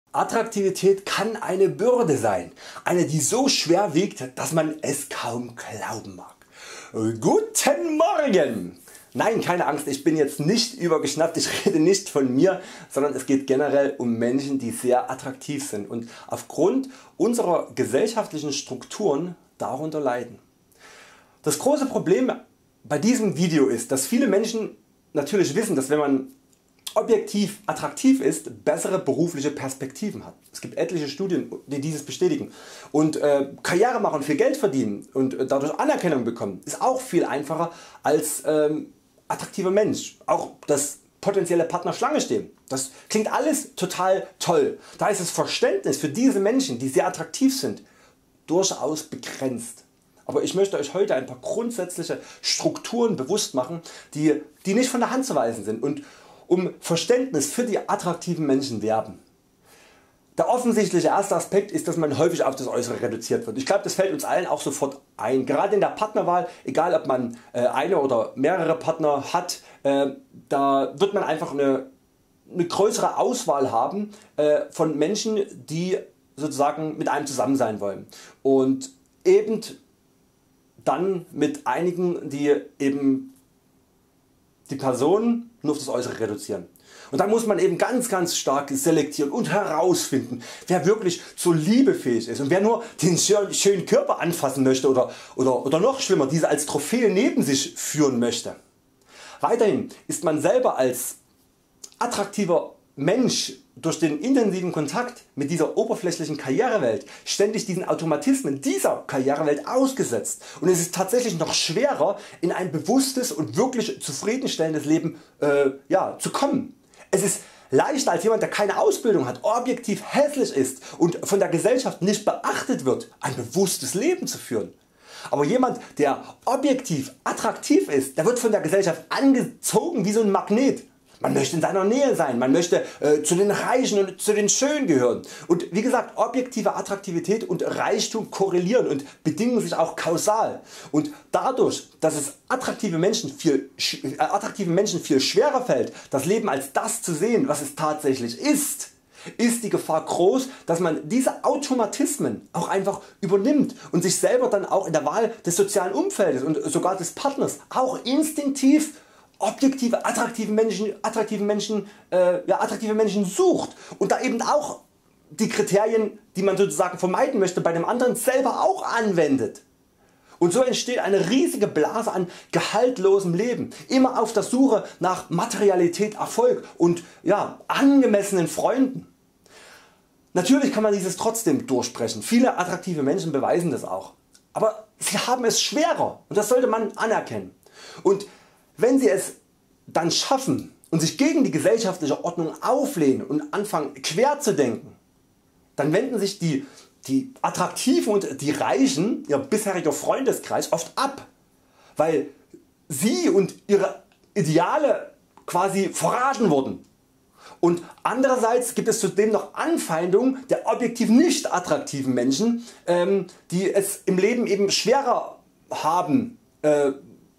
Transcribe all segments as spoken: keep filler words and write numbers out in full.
Attraktivität kann eine Bürde sein, eine die so schwer wiegt, dass man es kaum glauben mag. Guten Morgen! Nein, keine Angst, ich bin jetzt nicht übergeschnappt, ich rede nicht von mir, sondern es geht generell um Menschen die sehr attraktiv sind und aufgrund unserer gesellschaftlichen Strukturen darunter leiden. Das große Problem bei diesem Video ist, dass viele Menschen natürlich wissen, dass wenn man objektiv attraktiv ist, bessere berufliche Perspektiven hat. Es gibt etliche Studien die dieses bestätigen und äh, Karriere machen, viel Geld verdienen und äh, dadurch Anerkennung bekommen ist auch viel einfacher als ähm, attraktiver Mensch. Auch das potenzielle Partner Schlange stehen. Das klingt alles total toll. Da ist das Verständnis für diese Menschen die sehr attraktiv sind durchaus begrenzt. Aber ich möchte Euch heute ein paar grundsätzliche Strukturen bewusst machen die, die nicht von der Hand zu weisen sind und um Verständnis für die attraktiven Menschen werben. Der offensichtliche erste Aspekt ist, dass man häufig auf das Äußere reduziert wird. Ich glaube, das fällt uns allen auch sofort ein. Gerade in der Partnerwahl, egal ob man äh, eine oder mehrere Partner hat, äh, da wird man einfach eine, eine größere Auswahl haben äh, von Menschen die sozusagen mit einem zusammen sein wollen und eben dann mit einigen die eben die Person nur auf das Äußere reduzieren. Und dann muss man eben ganz ganz stark selektieren und herausfinden wer wirklich zur Liebe fähig ist und wer nur den schönen Körper anfassen möchte oder, oder, oder noch schlimmer diese als Trophäe neben sich führen möchte. Weiterhin ist man selber als attraktiver Mensch durch den intensiven Kontakt mit dieser oberflächlichen Karrierewelt ständig diesen Automatismen dieser Karrierewelt ausgesetzt und es ist tatsächlich noch schwerer in ein bewusstes und wirklich zufriedenstellendes Leben äh, ja, zu kommen. Es ist leichter als jemand der keine Ausbildung hat, objektiv hässlich ist und von der Gesellschaft nicht beachtet wird, ein bewusstes Leben zu führen. Aber jemand der objektiv attraktiv ist, der wird von der Gesellschaft angezogen wie so ein Magnet. Man möchte in seiner Nähe sein, man möchte äh, zu den Reichen und zu den Schönen gehören. Und wie gesagt, objektive Attraktivität und Reichtum korrelieren und bedingen sich auch kausal. Und dadurch, dass es attraktive Menschen viel, äh, attraktiven Menschen viel schwerer fällt, das Leben als das zu sehen, was es tatsächlich ist, ist die Gefahr groß, dass man diese Automatismen auch einfach übernimmt und sich selber dann auch in der Wahl des sozialen Umfeldes und sogar des Partners auch instinktiv objektive attraktive Menschen, attraktive Menschen, äh, ja, attraktive Menschen sucht und da eben auch die Kriterien die man sozusagen vermeiden möchte bei dem anderen selber auch anwendet. Und so entsteht eine riesige Blase an gehaltlosem Leben, immer auf der Suche nach Materialität, Erfolg und ja, angemessenen Freunden. Natürlich kann man dieses trotzdem durchbrechen, viele attraktive Menschen beweisen das auch, aber sie haben es schwerer und das sollte man anerkennen. Und wenn Sie es dann schaffen und sich gegen die gesellschaftliche Ordnung auflehnen und anfangen quer zu denken, dann wenden sich die, die Attraktiven und die Reichen, ihr bisheriger Freundeskreis, oft ab, weil sie und ihre Ideale quasi verraten wurden. Und andererseits gibt es zudem noch Anfeindungen der objektiv nicht attraktiven Menschen, ähm, die es im Leben eben schwerer haben, äh,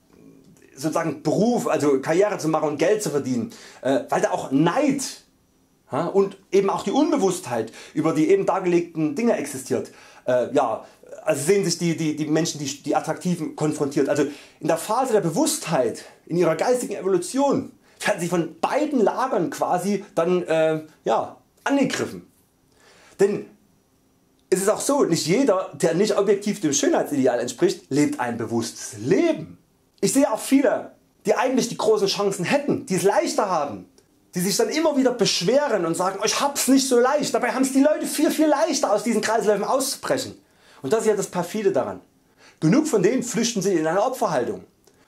sozusagen Beruf, also Karriere zu machen und Geld zu verdienen, äh, weil da auch Neid ja, und eben auch die Unbewusstheit über die eben dargelegten Dinge existiert. Äh, ja, also sehen sich die, die, die Menschen die, die Attraktiven konfrontiert. Also in der Phase der Bewusstheit, in ihrer geistigen Evolution werden sie von beiden Lagern quasi dann äh, ja, angegriffen. Denn es ist auch so, nicht jeder der nicht objektiv dem Schönheitsideal entspricht lebt ein bewusstes Leben. Ich sehe auch viele die eigentlich die großen Chancen hätten, die es leichter haben, die sich dann immer wieder beschweren und sagen ich hab's nicht so leicht, dabei haben es die Leute viel viel leichter aus diesen Kreisläufen auszubrechen. Und das ist ja das perfide daran. Genug von denen flüchten sich in eine Opferhaltung.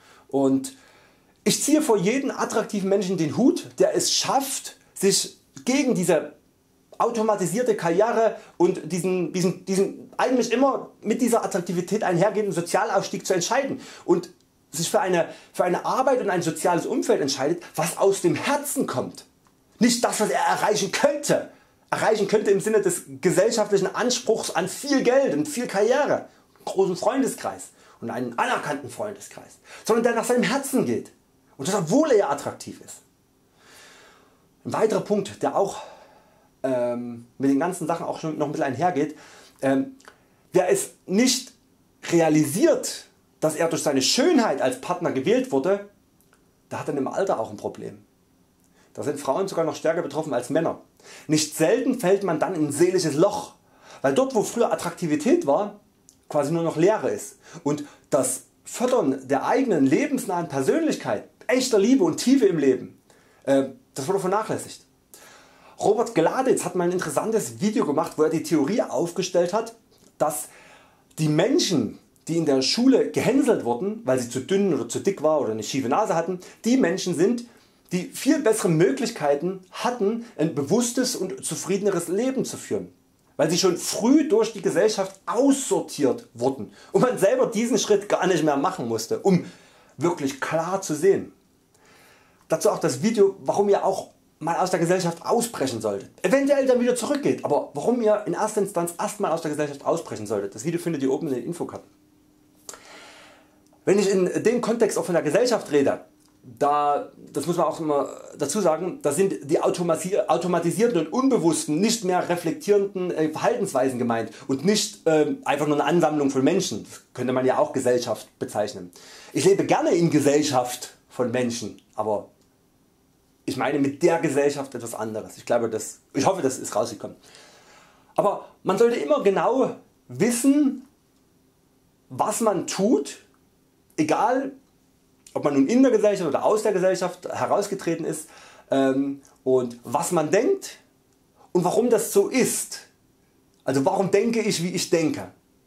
Und ich ziehe vor jedem attraktiven Menschen den Hut der es schafft sich gegen diese automatisierte Karriere und diesen, diesen, diesen eigentlich immer mit dieser Attraktivität einhergehenden Sozialaufstieg zu entscheiden und sich für eine, für eine Arbeit und ein soziales Umfeld entscheidet, was aus dem Herzen kommt. Nicht das was er erreichen könnte, erreichen könnte im Sinne des gesellschaftlichen Anspruchs an viel Geld und viel Karriere, einen großen Freundeskreis und einen anerkannten Freundeskreis, sondern der nach seinem Herzen geht und das obwohl er attraktiv ist. Ein weiterer Punkt der auch ähm, mit den ganzen Sachen auch schon noch ein bisschen einhergeht. Ähm, wer es nicht realisiert, dass er durch seine Schönheit als Partner gewählt wurde, der hat dann im Alter auch ein Problem. Da sind Frauen sogar noch stärker betroffen als Männer. Nicht selten fällt man dann in ein seelisches Loch, weil dort wo früher Attraktivität war, quasi nur noch Leere ist. Und das Fördern der eigenen lebensnahen Persönlichkeit, echter Liebe und Tiefe im Leben, äh, das wurde vernachlässigt. Robert Gladitz hat mal ein interessantes Video gemacht, wo er die Theorie aufgestellt hat, dass die Menschen, die in der Schule gehänselt wurden, weil sie zu dünn oder zu dick war oder eine schiefe Nase hatten, die Menschen sind, die viel bessere Möglichkeiten hatten, ein bewusstes und zufriedeneres Leben zu führen, weil sie schon früh durch die Gesellschaft aussortiert wurden und man selber diesen Schritt gar nicht mehr machen musste, um wirklich klar zu sehen. Dazu auch das Video, warum ihr auch mal aus der Gesellschaft ausbrechen solltet. Eventuell dann wieder zurückgeht, aber warum ihr in erster Instanz erstmal aus der Gesellschaft ausbrechen solltet. Das Video findet ihr oben in den Infokarten. Wenn ich in dem Kontext auch von der Gesellschaft rede, da, das muss man auch immer dazu sagen, da sind die automatisierten und unbewussten, nicht mehr reflektierenden Verhaltensweisen gemeint und nicht äh, einfach nur eine Ansammlung von Menschen. Das könnte man ja auch Gesellschaft bezeichnen. Ich lebe gerne in Gesellschaft von Menschen, aber ich meine mit der Gesellschaft etwas anderes. Ich, glaube, das, ich hoffe, das ist rausgekommen. Aber man sollte immer genau wissen, was man tut, egal ob man nun in der Gesellschaft oder aus der Gesellschaft herausgetreten ist, ähm, und was man denkt und warum das so ist. Also warum denke ich wie ich denke.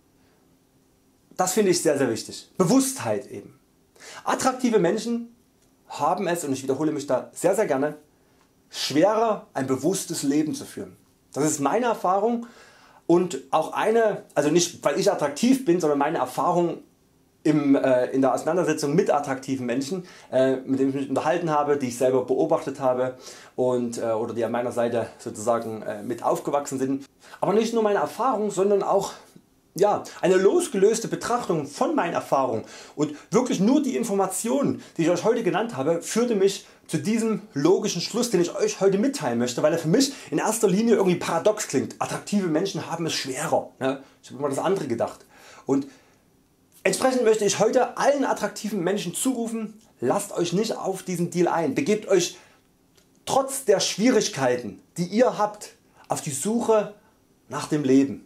Das finde ich sehr sehr wichtig. Bewusstheit eben. Attraktive Menschen haben es, und ich wiederhole mich da sehr sehr gerne, schwerer ein bewusstes Leben zu führen. Das ist meine Erfahrung und auch eine, also nicht weil ich attraktiv bin, sondern meine Erfahrung Im, äh, in der Auseinandersetzung mit attraktiven Menschen, äh, mit denen ich mich unterhalten habe, die ich selber beobachtet habe und, äh, oder die an meiner Seite sozusagen äh, mit aufgewachsen sind. Aber nicht nur meine Erfahrung, sondern auch ja, eine losgelöste Betrachtung von meinen Erfahrungen und wirklich nur die Informationen, die ich Euch heute genannt habe, führte mich zu diesem logischen Schluss, den ich Euch heute mitteilen möchte, weil er für mich in erster Linie irgendwie paradox klingt. Attraktive Menschen haben es schwerer. Ne? Ich habe immer das andere gedacht. Und entsprechend möchte ich heute allen attraktiven Menschen zurufen, lasst Euch nicht auf diesen Deal ein, begebt Euch trotz der Schwierigkeiten die ihr habt auf die Suche nach dem Leben.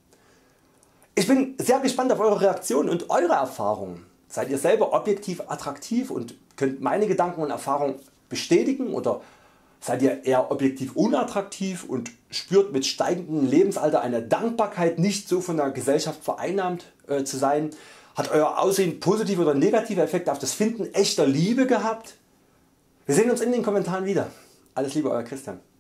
Ich bin sehr gespannt auf eure Reaktionen und eure Erfahrungen. Seid ihr selber objektiv attraktiv und könnt meine Gedanken und Erfahrungen bestätigen oder seid ihr eher objektiv unattraktiv und spürt mit steigendem Lebensalter eine Dankbarkeit nicht so von der Gesellschaft vereinnahmt äh, zu sein? Hat Euer Aussehen positive oder negative Effekte auf das Finden echter Liebe gehabt? Wir sehen uns in den Kommentaren wieder. Alles Liebe, Euer Christian.